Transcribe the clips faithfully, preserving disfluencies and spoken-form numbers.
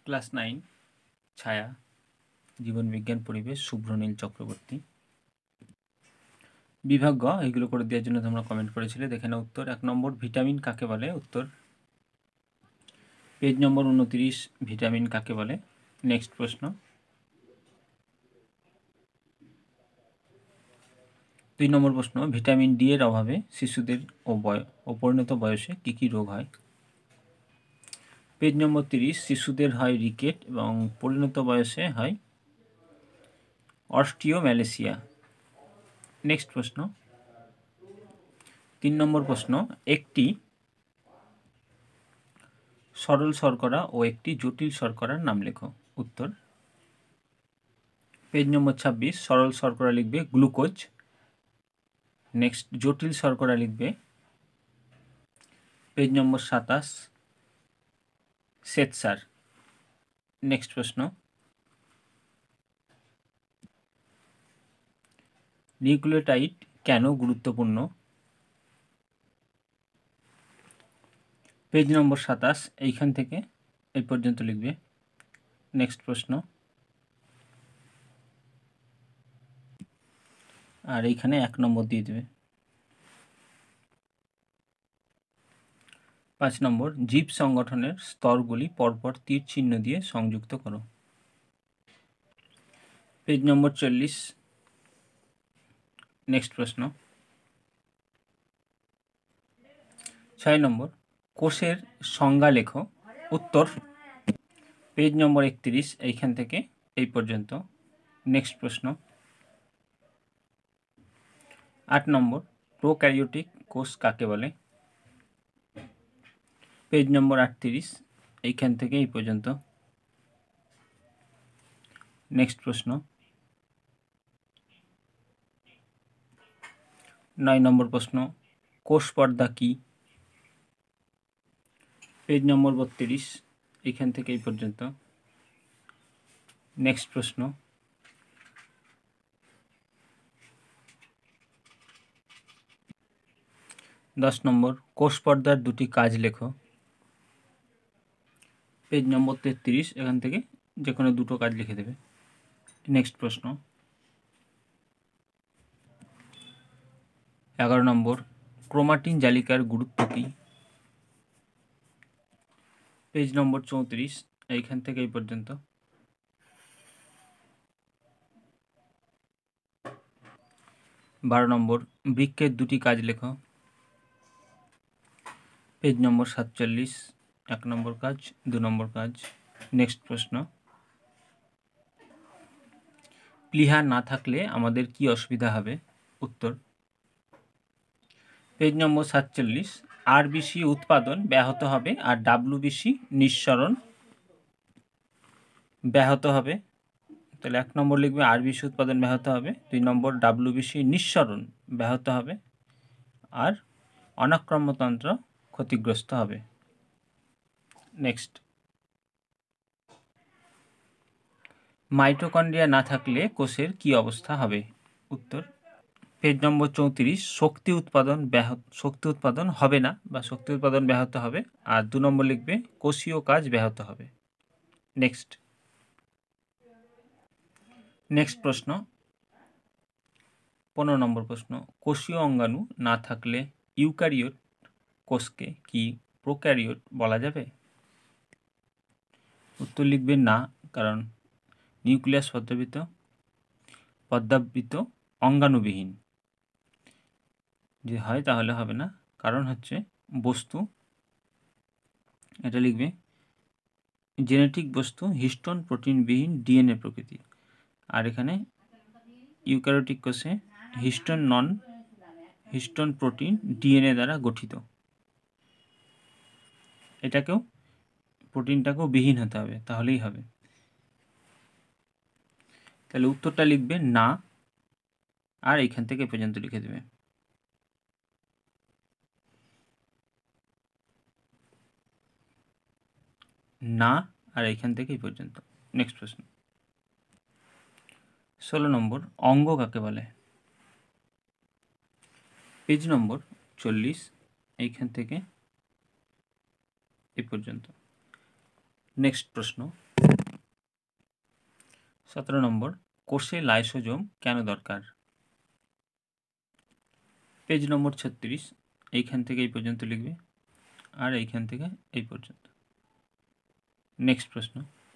Class nine ছায়া জীবন বিজ্ঞান পরিবেশ শুভ্রনীল চক্রবর্তী। বিভাগ গ এগুলো করে দেওয়ার জন্য তোমরা কমেন্ট করেছিলে, দেখে নাও উত্তর। এক নম্বর ভিটামিন কাকে বলে? উত্তর পেজ নম্বর উনত্রিশ, ভিটামিন কাকে বলে। নেক্সট প্রশ্ন, দুই নম্বর প্রশ্ন, ভিটামিন ডি এর অভাবে শিশুদের ও বয় ও পরিণত বয়সে কী কী রোগ হয়? পেজ নম্বর তিরিশ, শিশুদের হয় রিকেট এবং পরিণত বয়সে হয় অস্টিওম্যালেসিয়া। নেক্সট প্রশ্ন, তিন নম্বর প্রশ্ন, একটি সরল শর্করা ও একটি জটিল শর্করার নাম লেখো। উত্তর পেজ নম্বর ছাব্বিশ, সরল শর্করা লিখবে গ্লুকোজ। নেক্সট জটিল শর্করা লিখবে পেজ নম্বর সাতাশ শ্বেতসার। নেক্সট প্রশ্ন, নিউক্লিওটাইড কেন গুরুত্বপূর্ণ? পেজ নম্বর সাতাশ, এইখান থেকে এই পর্যন্ত লিখবে। নেক্সট প্রশ্ন, আর এইখানে এক নম্বর দিয়ে দেবে। পাঁচ নম্বর, জীব সংগঠনের স্তরগুলি পরপর তীর চিহ্ন দিয়ে সংযুক্ত করো। পেজ নম্বর চল্লিশ। নেক্সট প্রশ্ন, ছয় নম্বর, কোষের সংজ্ঞা লেখো। উত্তর পেজ নম্বর একত্রিশ, এইখান থেকে এই পর্যন্ত। নেক্সট প্রশ্ন, আট নম্বর, প্রোক্যারিওটিক কোষ কাকে বলে? পেজ নম্বর আটত্রিশ, এইখান থেকে এই পর্যন্ত। নেক্সট প্রশ্ন, নয় নম্বর প্রশ্ন, কোষ পর্দা কি? পেজ নম্বর বত্রিশ, এইখান থেকে এই পর্যন্ত। নেক্সট প্রশ্ন, দশ নম্বর, কোষ পর্দার দুটি কাজ লেখো। পেজ নম্বর তেত্রিশ, এখান থেকে যে কোনো দুটো কাজ লিখে দেবে। নেক্সট প্রশ্ন, এগারো নম্বর, ক্রোমাটিন জালিকার গুরুত্ব কী? পেজ নম্বর চৌত্রিশ, এইখান থেকে এই পর্যন্ত। বারো নম্বর, বৃক্কের দুটি কাজ লেখো। পেজ নম্বর সাতচল্লিশ, এক নম্বর কাজ, দু নম্বর কাজ। নেক্সট প্রশ্ন, প্লীহা না থাকলে আমাদের কি অসুবিধা হবে? উত্তর পেজ নম্বর সাতচল্লিশ, আরবিসি উৎপাদন ব্যাহত হবে আর ডাব্লিউবিসি নিঃসরণ ব্যাহত হবে। তাহলে এক নম্বর লিখবে আরবিসি উৎপাদন ব্যাহত হবে, দুই নম্বর ডাব্লিউবিসি নিঃসরণ ব্যাহত হবে, আর অনাক্রম্যতন্ত্র ক্ষতিগ্রস্ত হবে। নেক্সট, মাইটোকন্ড্রিয়া না থাকলে কোষের কি অবস্থা হবে? উত্তর পেজ নম্বর চৌত্রিশ, শক্তি উৎপাদন ব্যাহত শক্তি উৎপাদন হবে না বা শক্তি উৎপাদন ব্যাহত হবে, আর দু নম্বর লিখবে কোষীয় কাজ ব্যাহত হবে। নেক্সট নেক্সট প্রশ্ন, পনেরো নম্বর প্রশ্ন, কোষীয় অঙ্গাণু না থাকলে ইউক্যারিওট কোষকে কি প্রোক্যারিওট বলা যাবে? উত্তর লিখবে না, কারণ নিউক্লিয়াস পদ্মাবৃত পদ্মাবৃত অঙ্গাণুবিহীন যে হয় তাহলে হবে না, কারণ হচ্ছে বস্তু, এটা লিখবে জেনেটিক বস্তু হিস্টোন প্রোটিনবিহীন ডিএনএ প্রকৃতির, আর এখানে ইউক্যারিওটিক কোষে histone non histone protein DNA দ্বারা গঠিত, এটাকেও প্রোটিনটাকেও বিহীন হতে হবে, তাহলেই হবে। তাহলে উত্তরটা লিখবে না, আর এইখান থেকে পর্যন্ত লিখে দেবে। না, আর এইখান থেকে এই পর্যন্ত। নেক্সট প্রশ্ন, ষোলো নম্বর, অঙ্গ কাকে বলে? পেজ নম্বর চল্লিশ, এইখান থেকে এই পর্যন্ত। নেক্সট প্রশ্ন, সতেরো নম্বর, কোষে লাইসোজোম কেন দরকার? পেজ নম্বর ছত্রিশ, এইখান থেকে এই পর্যন্ত লিখবে আর এইখান থেকে এই পর্যন্ত। নেক্সট প্রশ্ন,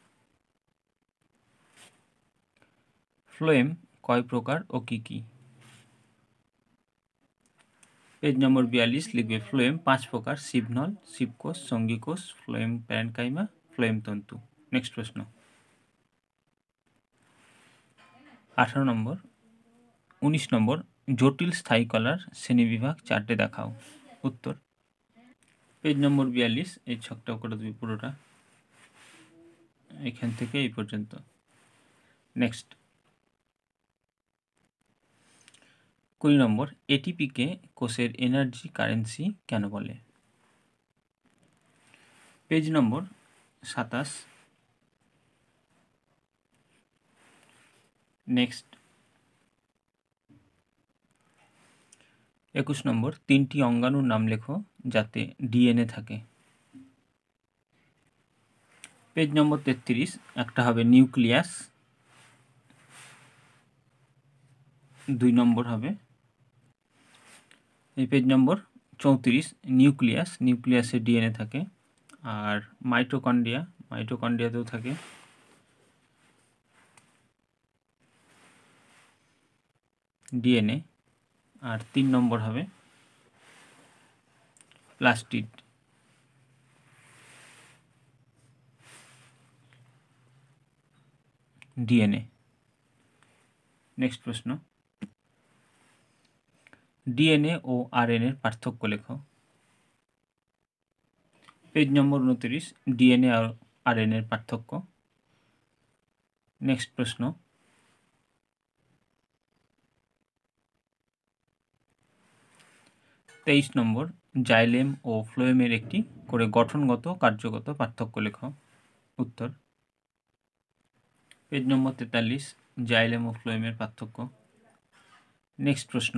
ফ্লোয়েম কয় প্রকার ও কি কি? পেজ নম্বর বিয়াল্লিশ লিখবে ফ্লোয়েম পাঁচ প্রকার: শিবনল, শিবকোষ, সঙ্গীকোষ, ফ্লোয়েম প্যারেনকাইমা, ফ্লোয়েম তন্তু। নেক্সট প্রশ্ন, আঠারো নম্বর, উনিশ নম্বর, জটিল স্থায়ী কলার শ্রেণীবিভাগ চারটে দেখাও। উত্তর, পেজ নম্বর বিয়াল্লিশ, এই ছকটা করে দেবে পুরোটা, এখান থেকে এই পর্যন্ত। নেক্সট, কুড়ি নম্বর, এটিপিকে কোষের এনার্জি কারেন্সি কেন বলে? পেজ নম্বর সাতাশ। নেক্সট, একুশ নম্বর, তিনটি অঙ্গাণুর নাম লেখো যাতে ডিএনএ থাকে। পেজ নম্বর তেত্রিশ, একটা হবে নিউক্লিয়াস, দুই নম্বর হবে এই পেজ নম্বর চৌত্রিশ, নিউক্লিয়াস, নিউক্লিয়াসে ডিএনএ থাকে। আর মাইটোকন্ড্রিয়া, মাইটোকন্ড্রিয়াতেও থাকে। ডিএনএ। আর তিন নম্বর হবে প্লাস্টিড। ডিএনএ। নেক্সট প্রশ্ন, ডিএনএ ও আরএনএর পার্থক্য লেখো। পেজ নম্বর উনত্রিশ, ডিএনএ আর আরএনএর পার্থক্য। নেক্সট প্রশ্ন, তেইশ নম্বর, জাইলেম ও ফ্লোয়েমের একটি করে গঠনগত কার্যগত পার্থক্য লেখো। উত্তর, পেজ নম্বর তেতাল্লিশ, জাইলেম ও ফ্লোয়েমের পার্থক্য। নেক্সট প্রশ্ন,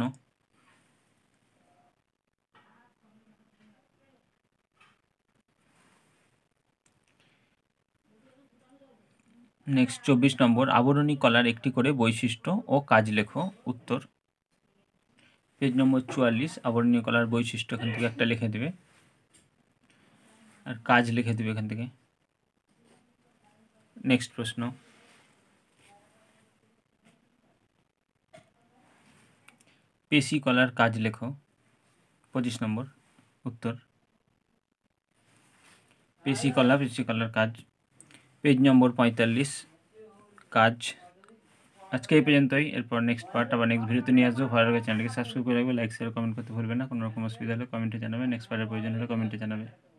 নেক্সট চব্বিশ নম্বর, আবরণী কলার একটি করে বৈশিষ্ট্য ও কাজ লেখো। উত্তর, পেজ নম্বর চুয়াল্লিশ, আবরণী কলার বৈশিষ্ট্য এখান থেকে একটা লিখে দেবে আর কাজ লিখে দেবে এখান থেকে। নেক্সট প্রশ্ন, পেশি কলার কাজ লেখো। পঁচিশ নম্বর, উত্তর, পেশি কলা, পেশি কলার কাজ। পেজ নম্বর পঁয়তাল্লিশ, কাজ। আজকে এই পর্যন্তই, এরপর নেক্সট পার্ট আবার নেক্সট ভিডিওতে নিয়ে আসবো। ভালো লাগে চ্যানেলকে সাবস্ক্রাইব করে রাখবে, লাইক শেয়ার কমেন্ট করতে ভুলবে না। কোনো রকম অসুবিধা হলে কমেন্টে জানাবে, নেক্সট পার্টের প্রয়োজন হলে কমেন্টে জানাবে।